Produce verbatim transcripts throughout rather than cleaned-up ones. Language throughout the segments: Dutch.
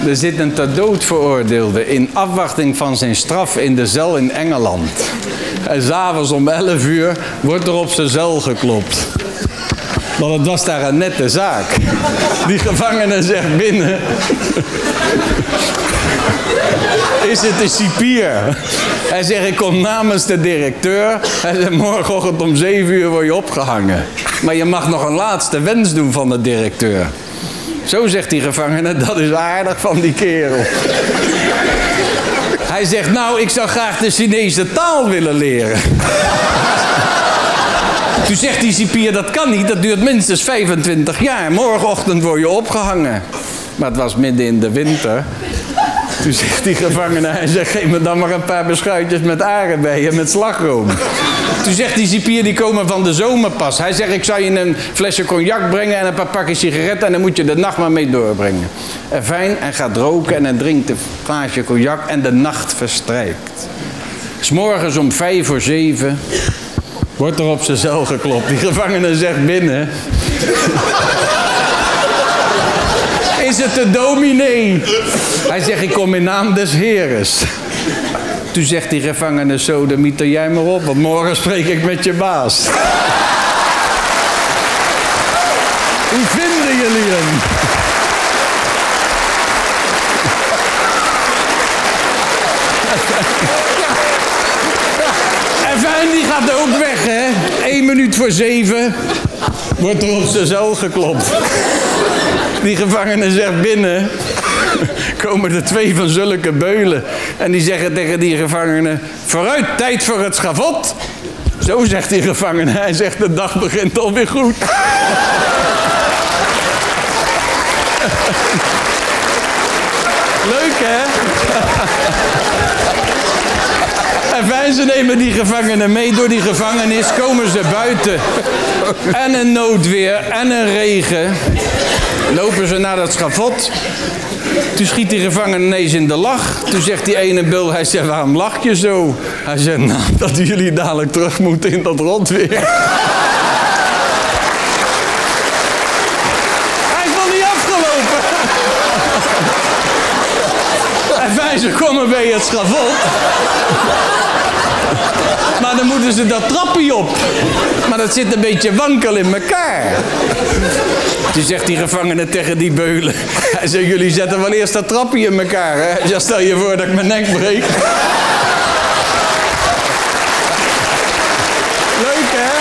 Er zit een ter dood veroordeelde in afwachting van zijn straf in de cel in Engeland. En 's avonds om elf uur wordt er op zijn cel geklopt. Want het was daar een nette zaak. Die gevangene zegt binnen... Is het de cipier? Hij zegt, ik kom namens de directeur. Hij zegt, morgenochtend om zeven uur word je opgehangen. Maar je mag nog een laatste wens doen van de directeur. Zo zegt die gevangene, dat is aardig van die kerel. Hij zegt, nou, ik zou graag de Chinese taal willen leren. Toen zegt die cipier, dat kan niet, dat duurt minstens vijfentwintig jaar. Morgenochtend word je opgehangen. Maar het was midden in de winter. Toen zegt die gevangene, hij zegt, geef me dan maar een paar beschuitjes met aardbeien, met slagroom. Toen zegt die cipier, die komen van de zomerpas. Hij zegt, ik zou je een flesje cognac brengen en een paar pakjes sigaretten en dan moet je de nacht maar mee doorbrengen. En fijn, hij gaat roken en hij drinkt een glaasje cognac en de nacht verstrijkt. 'S Morgens om vijf voor zeven wordt er op zijn cel geklopt. Die gevangene zegt binnen... Is het de dominee? Hij zegt, ik kom in naam des Heeres. Toen zegt die gevangene, zo, dan mieter jij maar op, want morgen spreek ik met je baas. Hoe vinden jullie hem? En fijn, die gaat ook weg, hè? Eén minuut voor zeven wordt er op zijn cel geklopt. Die gevangene zegt binnen, komen er twee van zulke beulen. En die zeggen tegen die gevangene, vooruit, tijd voor het schavot. Zo zegt die gevangene, hij zegt, de dag begint alweer goed. Leuk, hè? En fijn, ze nemen die gevangenen mee. Door die gevangenis komen ze buiten. En een noodweer en een regen. Lopen ze naar dat schavot. Toen schiet die gevangene ineens in de lach. Toen zegt die ene beul, hij zegt, waarom lach je zo? Hij zegt, nou, dat jullie dadelijk terug moeten in dat rotweer. Hij is nog niet afgelopen. En fijn, ze komen bij het schavot. Maar dan moeten ze dat trappie op. Maar dat zit een beetje wankel in elkaar. Toen zegt die gevangene tegen die beulen. Hij zegt, jullie zetten wel eerst dat trappie in elkaar, hè? Ja, stel je voor dat ik mijn nek breek. Leuk, hè?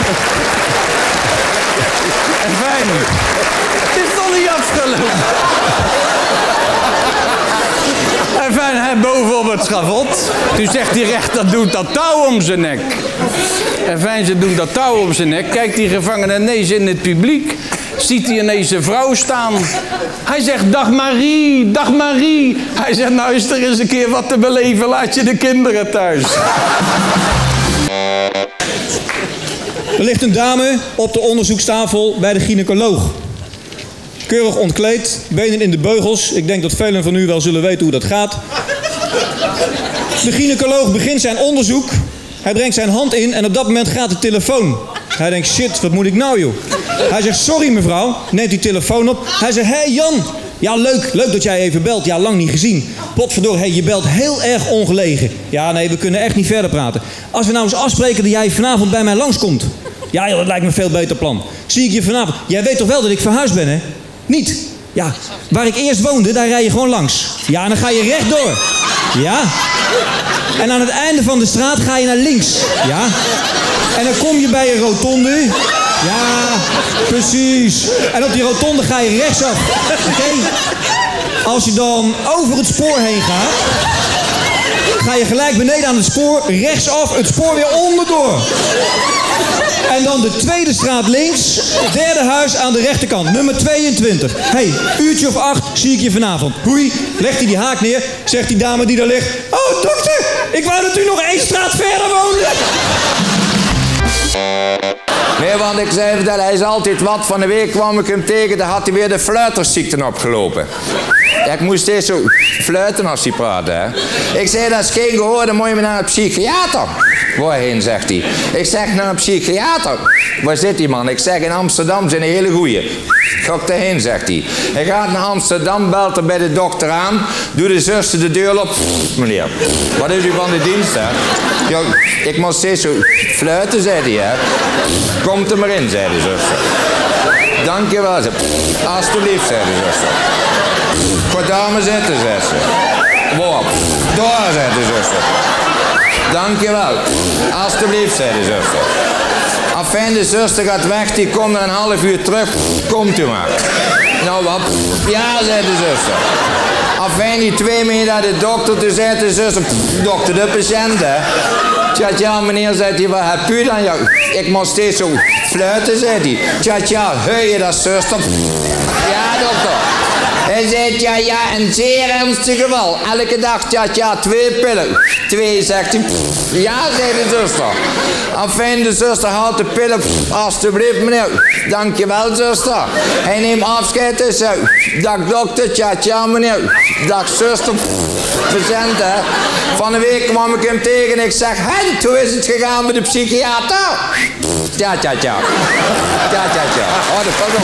En fijn. Het is toch niet afgelopen? En fijn, hij boven op het schavot. Toen zegt die rechter, doet dat touw om zijn nek. En fijn, ze doen dat touw om zijn nek. Kijkt die gevangene ineens in het publiek. Ziet hij ineens een vrouw staan. Hij zegt, dag Marie, dag Marie. Hij zegt, nou is er eens een keer wat te beleven. Laat je de kinderen thuis. Er ligt een dame op de onderzoekstafel bij de gynaecoloog. Keurig ontkleed, benen in de beugels. Ik denk dat velen van u wel zullen weten hoe dat gaat. De gynaecoloog begint zijn onderzoek. Hij brengt zijn hand in en op dat moment gaat de telefoon. Hij denkt, shit, wat moet ik nou, joh? Hij zegt, sorry mevrouw, neemt die telefoon op. Hij zegt, hé hey, Jan, ja leuk, leuk dat jij even belt. Ja, lang niet gezien. Potverdorie, hey, je belt heel erg ongelegen. Ja, nee, we kunnen echt niet verder praten. Als we nou eens afspreken dat jij vanavond bij mij langskomt. Ja, joh, dat lijkt me een veel beter plan. Zie ik je vanavond. Jij weet toch wel dat ik verhuisd ben, hè? Niet? Ja, waar ik eerst woonde, daar rij je gewoon langs. Ja, en dan ga je rechtdoor. Ja. En aan het einde van de straat ga je naar links. Ja. En dan kom je bij een rotonde. Ja, precies. En op die rotonde ga je rechtsaf. Oké? Okay? Als je dan over het spoor heen gaat, ga je gelijk beneden aan het spoor, rechtsaf, het spoor weer onderdoor. En dan de tweede straat links, derde huis aan de rechterkant, nummer tweeëntwintig. Hé, hey, uurtje of acht, zie ik je vanavond. Hoei, legt hij die haak neer, zegt die dame die daar ligt. Oh, dokter, ik wou dat u nog één straat verder woonde. Nee, Nee, want ik zei dat hij is altijd wat. Van de week kwam ik hem tegen, dan had hij weer de fluitersziekte opgelopen. Ik moest steeds zo fluiten als hij praatte, hè. Ik zei, dat is geen gehoor, dan moet je me naar een psychiater. Waarheen, zegt hij. Ik zeg, naar een psychiater. Waar zit die man? Ik zeg, in Amsterdam zijn een hele goeie. Ga ik daarheen, zegt hij. Hij gaat naar Amsterdam, belt er bij de dokter aan. Doe de zuster de deur op. Pff, meneer, wat is u van de dienst, hè? Ja, ik moest steeds zo fluiten, zei hij, hè. Komt er maar in, zei de zuster. Dankjewel, ze. Alsjeblieft, zei de zuster. Voor dame zitten, zei ze. Waar? Daar, zei de zuster. Dankjewel. Alsjeblieft, zei de zuster. Afijn, de zuster gaat weg, die komt na een half uur terug. Komt u maar. Nou wat? Ja, zei de zuster. Afijn, die twee mee naar de dokter, toen zei de zuster, dokter, de patiënt, hè. Tja, tja, meneer, zei hij, wat heb u dan? Ja, ik moest steeds zo fluiten, zei hij. Tja, tja, heur je dat, zuster? Ja, dokter. Hij zei, ja, ja, een zeer ernstig geval. Elke dag, tja, tja, twee pillen. Twee, zegt hij. Ja, zei de zuster. Afijn, de zuster haalt de pillen. Alsjeblieft, meneer. Dankjewel, zuster. Hij neemt afscheid en zegt, dag dokter, tja, tja, meneer. Dag zuster. Patiënt, hè. Van de week kwam ik hem tegen en ik zeg, hé, hoe is het gegaan met de psychiater? Tja, tja, tja. Tja, tja, tja. Oh, dat valt op.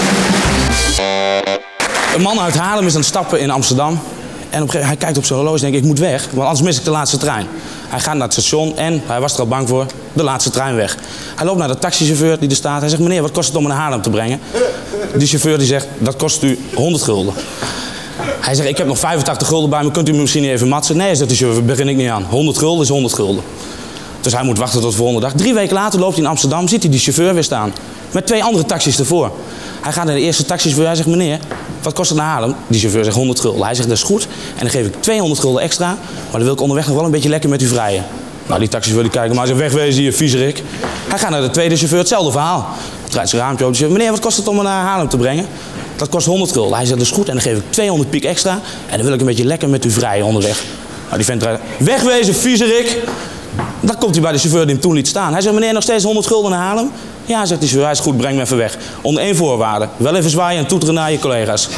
Een man uit Haarlem is aan het stappen in Amsterdam. En op een gegeven moment, hij kijkt op zijn horloge en denkt, ik moet weg, want anders mis ik de laatste trein. Hij gaat naar het station en, hij was er al bang voor, de laatste trein weg. Hij loopt naar de taxichauffeur die er staat. Hij zegt, meneer, wat kost het om naar Haarlem te brengen? Die chauffeur die zegt, dat kost u honderd gulden. Hij zegt, ik heb nog vijfentachtig gulden bij me, kunt u me misschien niet even matsen? Nee, zegt de chauffeur, begin ik niet aan. honderd gulden is honderd gulden. Dus hij moet wachten tot de volgende dag. Drie weken later loopt hij in Amsterdam, ziet hij die chauffeur weer staan. Met twee andere taxis ervoor. Hij gaat naar de eerste taxichauffeur, hij zegt, meneer, wat kost het naar Haarlem? Die chauffeur zegt honderd gulden. Hij zegt, dat is goed. En dan geef ik tweehonderd gulden extra, maar dan wil ik onderweg nog wel een beetje lekker met u vrijen. Nou, die taxichauffeur die kijkt, maar hij zegt, wegwezen hier, viezerik. Hij gaat naar de tweede chauffeur, hetzelfde verhaal. Hij draait zijn raampje open en zegt, meneer, wat kost het om me naar Haarlem te brengen? Dat kost honderd gulden. Hij zegt, dat is goed. En dan geef ik tweehonderd piek extra, en dan wil ik een beetje lekker met u vrijen onderweg. Nou, die vent draait, wegwezen, viezerik. Dan komt hij bij de chauffeur die hem toen liet staan. Hij zegt, meneer, nog steeds honderd gulden naar Haarlem? Ja, zegt die chauffeur, hij is goed, breng me even weg. Onder één voorwaarde, wel even zwaaien en toeteren naar je collega's.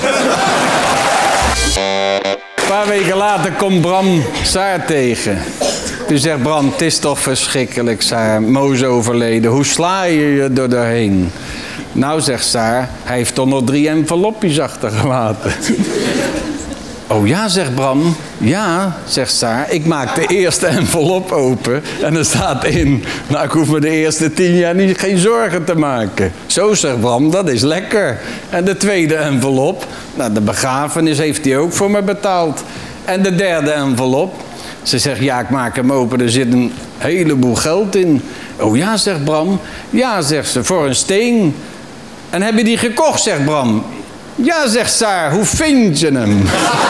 Een paar weken later komt Bram Saar tegen. Toen zegt Bram, het is toch verschrikkelijk, Saar. Mo is overleden, hoe sla je je er doorheen? Nou, zegt Saar, hij heeft toch nog drie envelopjes achtergelaten. Oh ja, zegt Bram. Ja, zegt Saar. Ik maak de eerste envelop open en er staat in, nou, ik hoef me de eerste tien jaar niet, geen zorgen te maken. Zo, zegt Bram, dat is lekker. En de tweede envelop, nou, de begrafenis heeft hij ook voor me betaald. En de derde envelop, ze zegt, ja, ik maak hem open, er zit een heleboel geld in. Oh ja, zegt Bram. Ja, zegt ze, voor een steen. En heb je die gekocht, zegt Bram. Ja, zegt Saar, hoe vind je hem?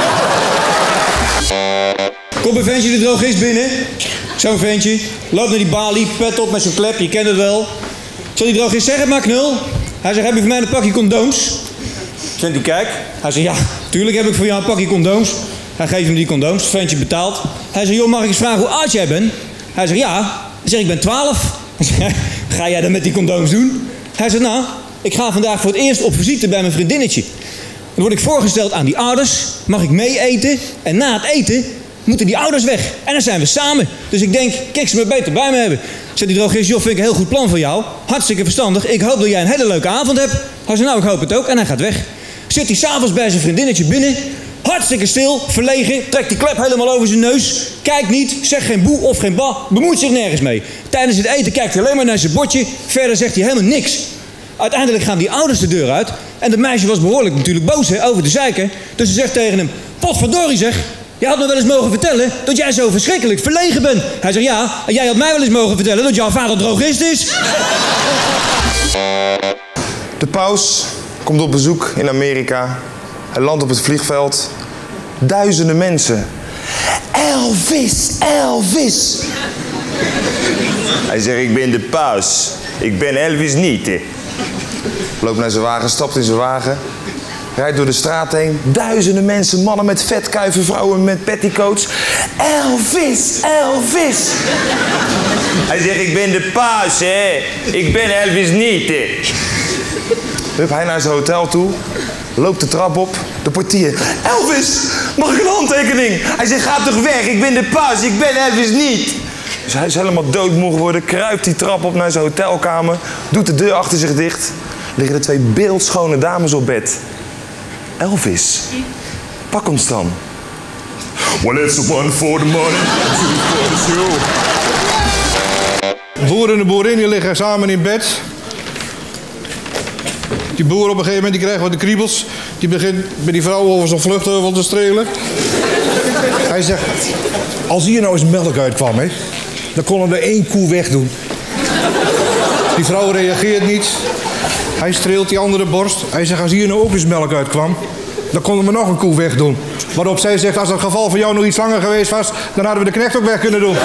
Komt een ventje de drogist binnen. Zo'n ventje. Loopt naar die balie, pet op met zo'n klep, je kent het wel. Zal die drogist zeggen, het maar knul. Hij zegt, heb je voor mij een pakje condooms? Vent die kijkt. Hij zegt, ja, tuurlijk heb ik voor jou een pakje condooms. Hij geeft hem die condooms, het ventje betaalt. Hij zegt, joh, mag ik eens vragen hoe oud jij bent? Hij zegt, ja. Hij zegt, ik ben twaalf. Hij zegt, ga jij dat met die condooms doen? Hij zegt, nou, ik ga vandaag voor het eerst op visite bij mijn vriendinnetje. Dan word ik voorgesteld aan die ouders, mag ik mee eten en na het eten moeten die ouders weg. En dan zijn we samen. Dus ik denk, kijk, ze me beter bij me hebben. Zegt die drogist, joh, vind ik een heel goed plan van jou. Hartstikke verstandig. Ik hoop dat jij een hele leuke avond hebt. Hij zegt, nou, ik hoop het ook. En hij gaat weg. Zit hij s'avonds bij zijn vriendinnetje binnen. Hartstikke stil, verlegen, trekt die klep helemaal over zijn neus. Kijkt niet, zegt geen boe of geen ba, bemoeit zich nergens mee. Tijdens het eten kijkt hij alleen maar naar zijn bordje. Verder zegt hij helemaal niks. Uiteindelijk gaan die ouders de deur uit. En dat meisje was behoorlijk natuurlijk boos, hè, over de zeiken. Dus ze zegt tegen hem, potverdorie zeg. Je had me wel eens mogen vertellen dat jij zo verschrikkelijk verlegen bent. Hij zegt, ja, en jij had mij wel eens mogen vertellen dat jouw vader drogist is. De paus komt op bezoek in Amerika. Hij landt op het vliegveld. Duizenden mensen. Elvis, Elvis. Hij zegt, ik ben de paus. Ik ben Elvis niet, hè. Loopt naar zijn wagen, stapt in zijn wagen. Rijdt door de straat heen. Duizenden mensen, mannen met vetkuiven, vrouwen met petticoats. Elvis, Elvis. Hij zegt, ik ben de paus, hè. Ik ben Elvis niet, hè. Hup, hij naar zijn hotel toe. Loopt de trap op. De portier. Elvis, mag ik een handtekening? Hij zegt, ga toch weg. Ik ben de paus. Ik ben Elvis niet. Dus hij is helemaal doodmoe geworden. Kruipt die trap op naar zijn hotelkamer. Doet de deur achter zich dicht. Liggen er twee beeldschone dames op bed. Elvis, pak ons dan. Well, it's one for the money, two for the show. Boer en de boerin die liggen samen in bed. Die boer op een gegeven moment die krijgt wat de kriebels. Die begint met die vrouw over zo'n vluchtheuvel te strelen. Hij zegt, als hier nou eens melk uitkwam, hè, dan kon er één koe wegdoen. Die vrouw reageert niet. Hij streelt die andere borst. Hij zegt, als hier nou ook eens melk uitkwam, dan konden we nog een koe wegdoen. Waarop zij zegt, als het geval van jou nog iets langer geweest was, dan hadden we de knecht ook weg kunnen doen.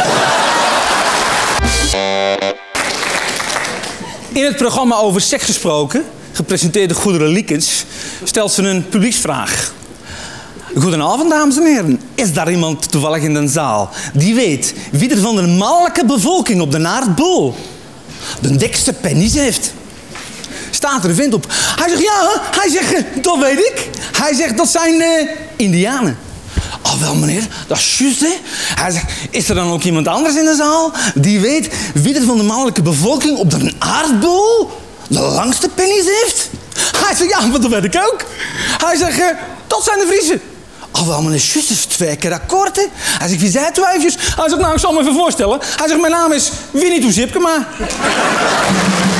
In het programma over seks gesproken, gepresenteerd door Goederen Liekens, stelt ze een publieksvraag. Goedenavond, dames en heren. Is daar iemand toevallig in de zaal die weet wie er van de mannelijke bevolking op de aardbol de dikste penis heeft? Staat er een vent op. Hij zegt, ja, hij zegt, dat weet ik. Hij zegt, dat zijn uh, Indianen. Oh, wel meneer, dat is juist, hè. Hij zegt, is er dan ook iemand anders in de zaal die weet wie er van de mannelijke bevolking op de aardbol de langste penis heeft? Hij zegt, ja, maar dat weet ik ook. Hij zegt, uh, dat zijn de Vriezen. Oh, wel meneer, juist, dat is twee keer akkoord, hè. Hij zegt, wie zei het twijfjes? Hij zegt, nou, ik zal me even voorstellen. Hij zegt, mijn naam is Winnie Toe Zipkema.